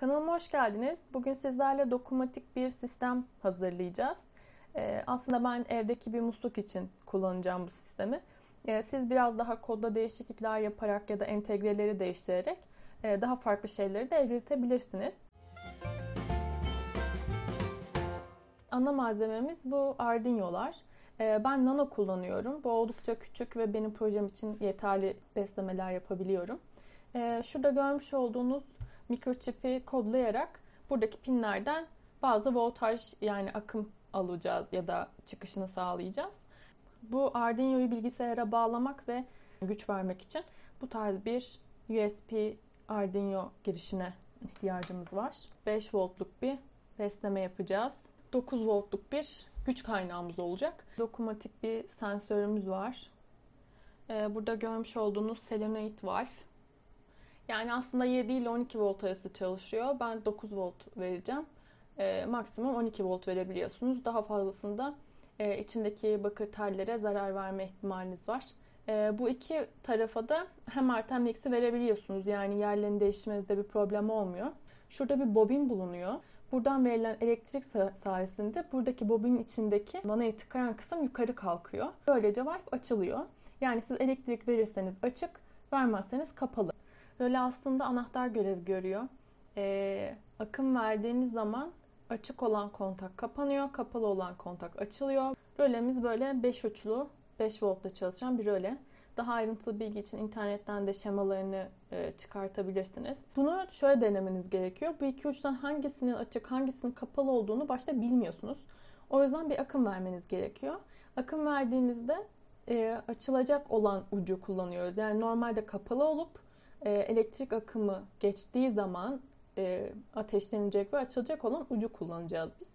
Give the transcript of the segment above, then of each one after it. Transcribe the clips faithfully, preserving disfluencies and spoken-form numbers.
Kanalıma hoş geldiniz. Bugün sizlerle dokunmatik bir sistem hazırlayacağız. Ee, aslında ben evdeki bir musluk için kullanacağım bu sistemi. Ee, siz biraz daha kodda değişiklikler yaparak ya da entegreleri değiştirerek e, daha farklı şeyleri de elde edebilirsiniz. Ana malzememiz bu Arduino'lar. Ee, ben Nano kullanıyorum. Bu oldukça küçük ve benim projem için yeterli beslemeler yapabiliyorum. Ee, şurada görmüş olduğunuz mikroçipi kodlayarak buradaki pinlerden bazı voltaj yani akım alacağız ya da çıkışını sağlayacağız. Bu Arduino'yu bilgisayara bağlamak ve güç vermek için bu tarz bir U S B Arduino girişine ihtiyacımız var. beş voltluk bir besleme yapacağız. dokuz voltluk bir güç kaynağımız olacak. Dokunmatik bir sensörümüz var. Burada görmüş olduğunuz solenoid valve. Yani aslında yedi ile on iki volt arası çalışıyor. Ben dokuz volt vereceğim. E, maksimum on iki volt verebiliyorsunuz. Daha fazlasında e, içindeki bakır tellere zarar verme ihtimaliniz var. E, bu iki tarafa da hem artı hem eksi verebiliyorsunuz. Yani yerlerini değiştirmenizde bir problem olmuyor. Şurada bir bobin bulunuyor. Buradan verilen elektrik sayesinde buradaki bobinin içindeki vanayı tıkayan kısım yukarı kalkıyor. Böylece valve açılıyor. Yani siz elektrik verirseniz açık, vermezseniz kapalı. Röle aslında anahtar görevi görüyor. Ee, akım verdiğiniz zaman açık olan kontak kapanıyor, kapalı olan kontak açılıyor. Rölemiz böyle beş uçlu, beş voltla çalışan bir röle. Daha ayrıntılı bilgi için internetten de şemalarını e, çıkartabilirsiniz. Bunu şöyle denemeniz gerekiyor. Bu iki uçtan hangisinin açık, hangisinin kapalı olduğunu başta bilmiyorsunuz. O yüzden bir akım vermeniz gerekiyor. Akım verdiğinizde e, açılacak olan ucu kullanıyoruz. Yani normalde kapalı olup e, elektrik akımı geçtiği zaman e, ateşlenecek ve açılacak olan ucu kullanacağız biz.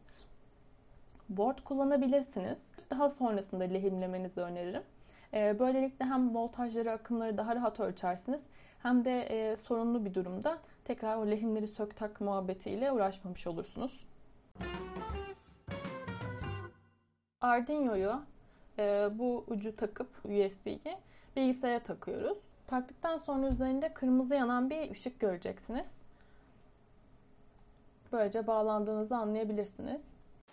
Board kullanabilirsiniz. Daha sonrasında lehimlemenizi öneririm. Böylelikle hem voltajları, akımları daha rahat ölçersiniz hem de e, sorunlu bir durumda tekrar o lehimleri sök tak muhabbetiyle uğraşmamış olursunuz. Arduino'yu e, bu ucu takıp U S B'yi bilgisayara takıyoruz. Taktıktan sonra üzerinde kırmızı yanan bir ışık göreceksiniz. Böylece bağlandığınızı anlayabilirsiniz.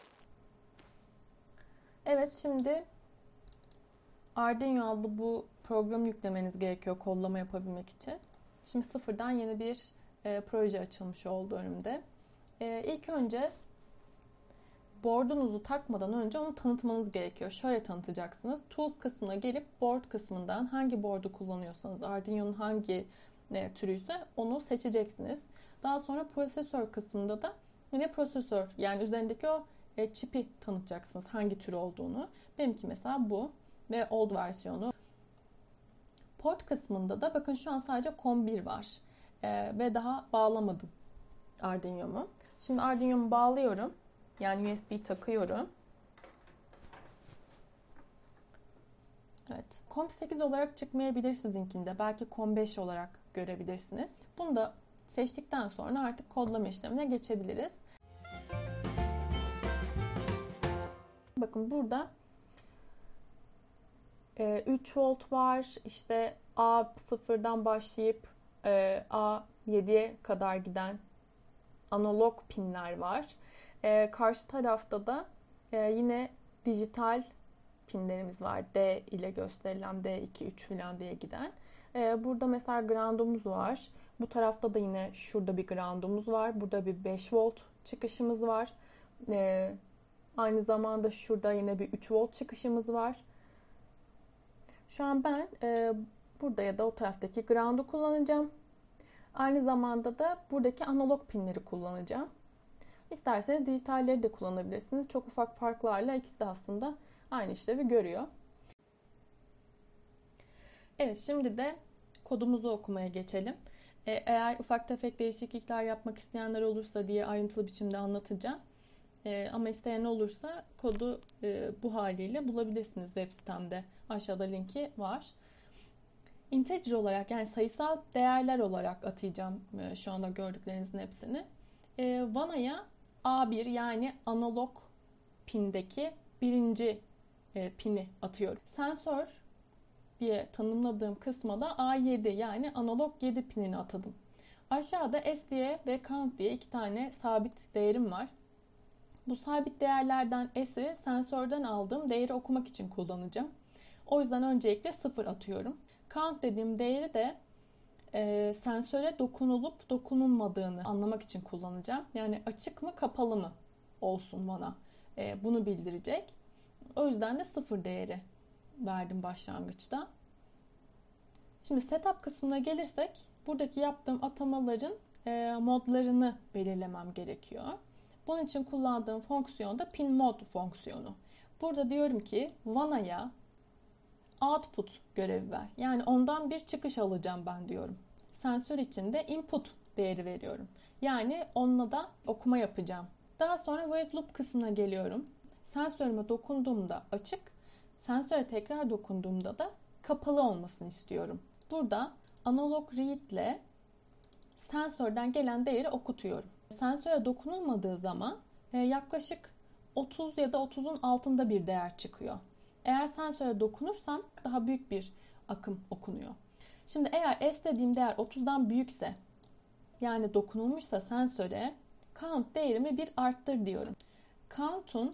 Evet, şimdi Arduino adlı bu programı yüklemeniz gerekiyor kodlama yapabilmek için. Şimdi sıfırdan yeni bir e, proje açılmış oldu önümde. E, ilk önce board'unuzu takmadan önce onu tanıtmanız gerekiyor. Şöyle tanıtacaksınız. Tools kısmına gelip board kısmından hangi board'u kullanıyorsanız, Arduino'nun hangi e, türüyse onu seçeceksiniz. Daha sonra prosesör kısmında da yine prosesör yani üzerindeki o e, çipi tanıtacaksınız hangi tür olduğunu. Benimki mesela bu ve old versiyonu. Port kısmında da bakın şu an sadece com bir var. Ee, ve daha bağlamadım Arduino'mu. Şimdi Arduino'mu bağlıyorum. Yani U S B takıyorum. Evet. com sekiz olarak çıkmayabilir sizinkinde. Belki com beş olarak görebilirsiniz. Bunu da seçtikten sonra artık kodlama işlemine geçebiliriz. Bakın burada üç volt var. İşte A sıfırdan başlayıp A yediye kadar giden analog pinler var. Karşı tarafta da yine dijital pinlerimiz var. D ile gösterilen D iki, üç falan diye giden. Burada mesela ground'umuz var. Bu tarafta da yine şurada bir ground'umuz var. Burada bir beş volt çıkışımız var. Aynı zamanda şurada yine bir üç volt çıkışımız var. Şu an ben e, burada ya da o taraftaki ground'u kullanacağım. Aynı zamanda da buradaki analog pinleri kullanacağım. İsterseniz dijitalleri de kullanabilirsiniz. Çok ufak farklarla ikisi de aslında aynı işlevi görüyor. Evet, şimdi de kodumuzu okumaya geçelim. E, eğer ufak tefek değişiklikler yapmak isteyenler olursa diye ayrıntılı biçimde anlatacağım. E, ama isteyen olursa kodu e, bu haliyle bulabilirsiniz web sitemde. Aşağıda linki var. Integer olarak yani sayısal değerler olarak atayacağım e, şu anda gördüklerinizin hepsini. E, vanaya A bir yani analog pindeki birinci e, pini atıyorum. Sensör diye tanımladığım kısma da A yedi yani analog yedi pinini atadım. Aşağıda S diye ve count diye iki tane sabit değerim var. Bu sabit değerlerden S'i sensörden aldığım değeri okumak için kullanacağım. O yüzden öncelikle sıfır atıyorum. Count dediğim değeri de e, sensöre dokunulup dokunulmadığını anlamak için kullanacağım. Yani açık mı kapalı mı olsun bana. E, bunu bildirecek. O yüzden de sıfır değeri verdim başlangıçta. Şimdi setup kısmına gelirsek buradaki yaptığım atamaların e, modlarını belirlemem gerekiyor. Bunun için kullandığım fonksiyon da pin mod fonksiyonu. Burada diyorum ki vana'ya output görevi ver. Yani ondan bir çıkış alacağım ben diyorum. Sensör için de input değeri veriyorum. Yani onunla da okuma yapacağım. Daha sonra while loop kısmına geliyorum. Sensörüme dokunduğumda açık, sensöre tekrar dokunduğumda da kapalı olmasını istiyorum. Burada analog read ile sensörden gelen değeri okutuyorum. Sensöre dokunulmadığı zaman yaklaşık otuz ya da otuzun altında bir değer çıkıyor. Eğer sensöre dokunursam daha büyük bir akım okunuyor. Şimdi eğer S dediğim değer otuzdan büyükse, yani dokunulmuşsa sensöre, count değerimi bir arttır diyorum. Count'un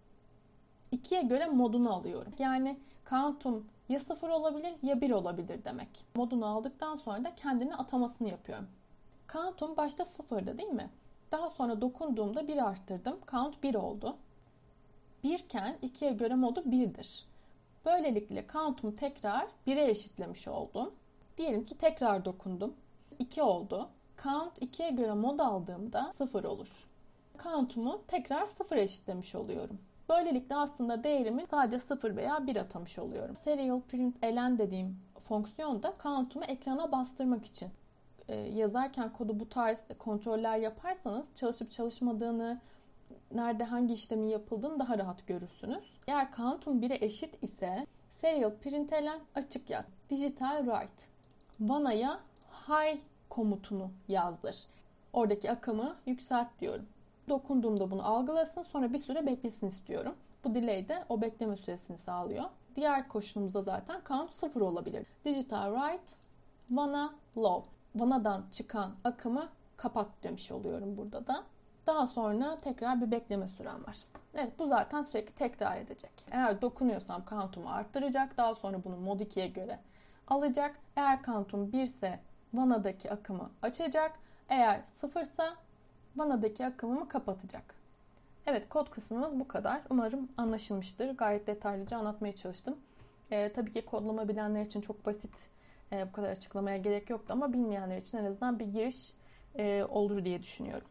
ikiye göre modunu alıyorum. Yani count'um ya sıfır olabilir ya bir olabilir demek. Modunu aldıktan sonra da kendine atamasını yapıyorum. Count'um başta sıfırdı değil mi? Daha sonra dokunduğumda bir arttırdım. Count bir oldu. bir iken ikiye göre modu birdir. Böylelikle count'umu tekrar bire eşitlemiş oldum. Diyelim ki tekrar dokundum. iki oldu. Count ikiye göre mod aldığımda sıfır olur. Count'umu tekrar sıfıra eşitlemiş oluyorum. Böylelikle aslında değerimi sadece sıfır veya bir atamış oluyorum. Serial print elen dediğim fonksiyon da count'umu ekrana bastırmak için. Ee, yazarken kodu bu tarz kontroller yaparsanız çalışıp çalışmadığını, nerede hangi işlemin yapıldığını daha rahat görürsünüz. Eğer count'um bire eşit ise serial println açık yaz. Digital write. Vana'ya high komutunu yazdır. Oradaki akımı yükselt diyorum. Dokunduğumda bunu algılasın, sonra bir süre beklesin istiyorum. Bu delay de o bekleme süresini sağlıyor. Diğer koşulumuzda zaten count sıfır olabilir. Digital write Vana low. Vana'dan çıkan akımı kapat demiş oluyorum burada da. Daha sonra tekrar bir bekleme sürem var. Evet, bu zaten sürekli tekrar edecek. Eğer dokunuyorsam count'umu arttıracak. Daha sonra bunu mod ikiye göre alacak. Eğer count'um bir ise Vana'daki akımı açacak. Eğer sıfır ise Vana'daki akımımı kapatacak. Evet, kod kısmımız bu kadar. Umarım anlaşılmıştır. Gayet detaylıca anlatmaya çalıştım. Ee, tabii ki kodlama bilenler için çok basit, e, bu kadar açıklamaya gerek yoktu ama bilmeyenler için en azından bir giriş e, olur diye düşünüyorum.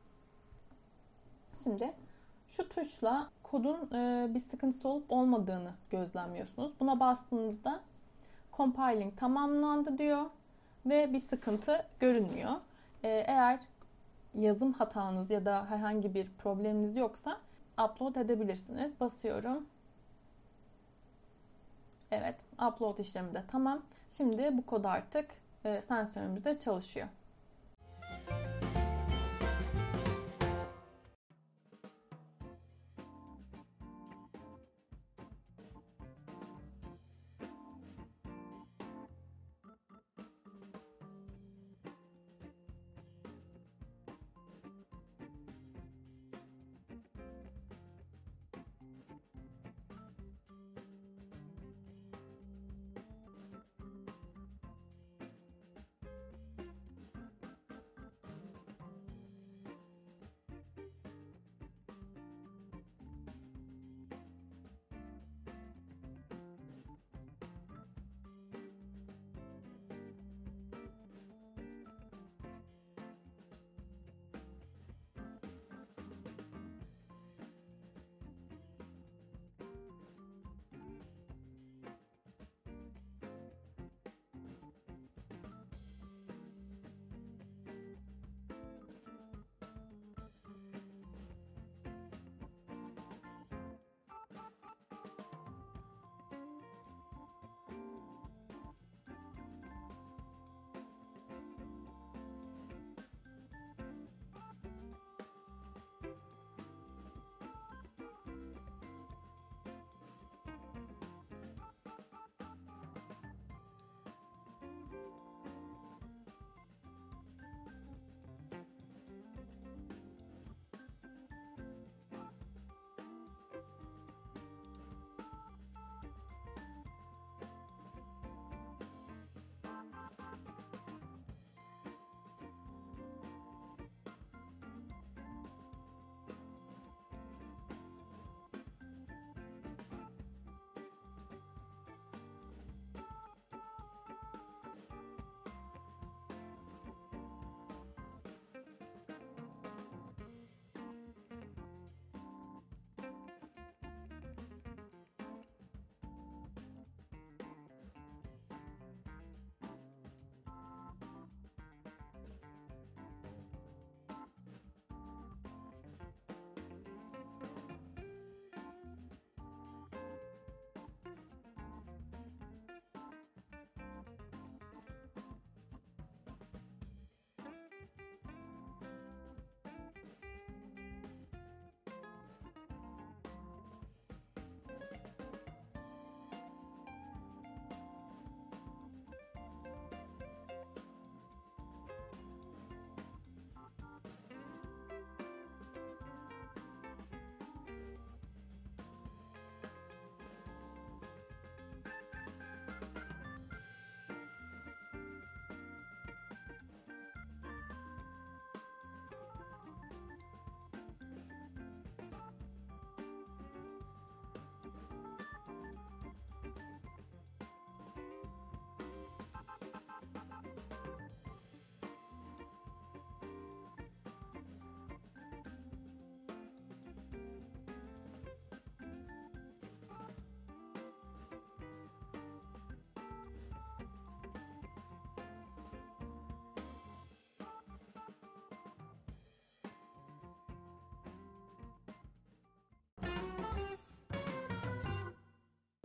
Şimdi şu tuşla kodun e, bir sıkıntısı olup olmadığını gözlemliyorsunuz. Buna bastığınızda compiling tamamlandı diyor ve bir sıkıntı görünmüyor. E, eğer yazım hatanız ya da herhangi bir probleminiz yoksa upload edebilirsiniz. Basıyorum. Evet, upload işlemi de tamam. Şimdi bu kod artık e, sensörümüzde çalışıyor.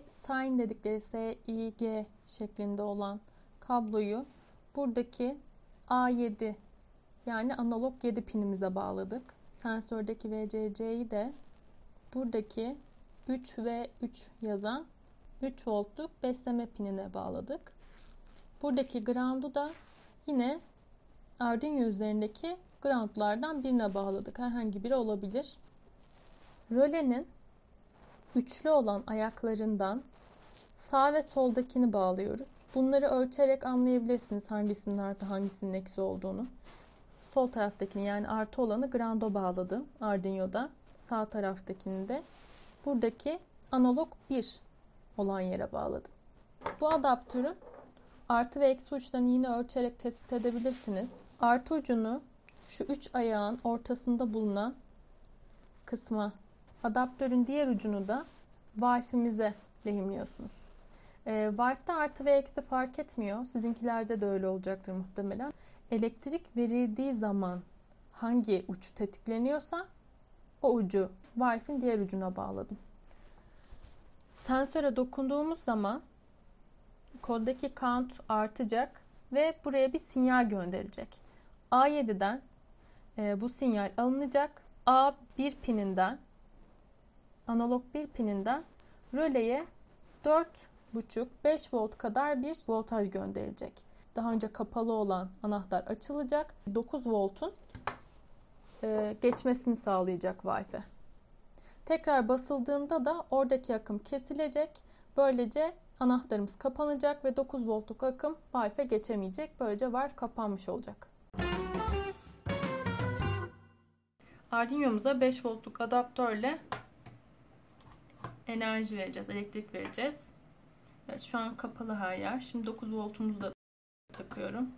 Sign dedikleri S I G şeklinde olan kabloyu buradaki A yedi yani analog yedi pinimize bağladık. Sensördeki V C C'yi de buradaki üç V üç yazan üç voltluk besleme pinine bağladık. Buradaki ground'u da yine Arduino üzerindeki ground'lardan birine bağladık. Herhangi biri olabilir. Rölenin üçlü olan ayaklarından sağ ve soldakini bağlıyoruz. Bunları ölçerek anlayabilirsiniz hangisinin artı hangisinin eksi olduğunu. Sol taraftakini yani artı olanı ground'a bağladım Arduino'da. Sağ taraftakini de buradaki analog bir olan yere bağladım. Bu adaptörün artı ve eksi uçlarını yine ölçerek tespit edebilirsiniz. Artı ucunu şu üç ayağın ortasında bulunan kısma, adaptörün diğer ucunu da Wi-Fi'mize lehimliyorsunuz. E, Wi-Fi'de artı ve eksi fark etmiyor. Sizinkilerde de öyle olacaktır muhtemelen. Elektrik verildiği zaman hangi uç tetikleniyorsa o ucu Wi-Fi'nin diğer ucuna bağladım. Sensöre dokunduğumuz zaman koddaki count artacak ve buraya bir sinyal gönderilecek. A yedi'den e, bu sinyal alınacak. A bir pininden, analog bir pininden röleye dört buçuk beş volt kadar bir voltaj gönderilecek. Daha önce kapalı olan anahtar açılacak. dokuz voltun e, geçmesini sağlayacak Wi-Fi. Tekrar basıldığında da oradaki akım kesilecek. Böylece anahtarımız kapanacak ve dokuz voltluk akım Wi-Fi geçemeyecek. Böylece Wi-Fi kapanmış olacak. Arduino'muza beş voltluk adaptörle enerji vereceğiz, elektrik vereceğiz. Evet, şu an kapalı her yer. Şimdi dokuz voltumuzu da takıyorum.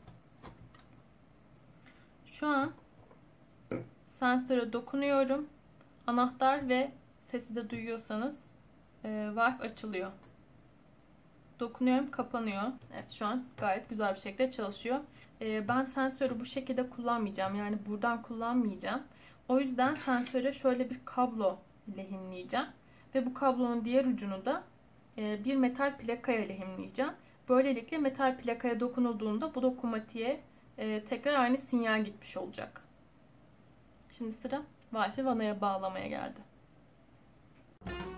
Şu an sensöre dokunuyorum. Anahtar ve sesi de duyuyorsanız e, Wi-Fi açılıyor. Dokunuyorum, kapanıyor. Evet, şu an gayet güzel bir şekilde çalışıyor. E, ben sensörü bu şekilde kullanmayacağım. Yani buradan kullanmayacağım. O yüzden sensöre şöyle bir kablo lehimleyeceğim. Ve bu kablonun diğer ucunu da e, bir metal plakaya lehimleyeceğim. Böylelikle metal plakaya dokunulduğunda bu dokunmatiğe e, tekrar aynı sinyal gitmiş olacak. Şimdi sıra Wi-Fi vanaya bağlamaya geldi.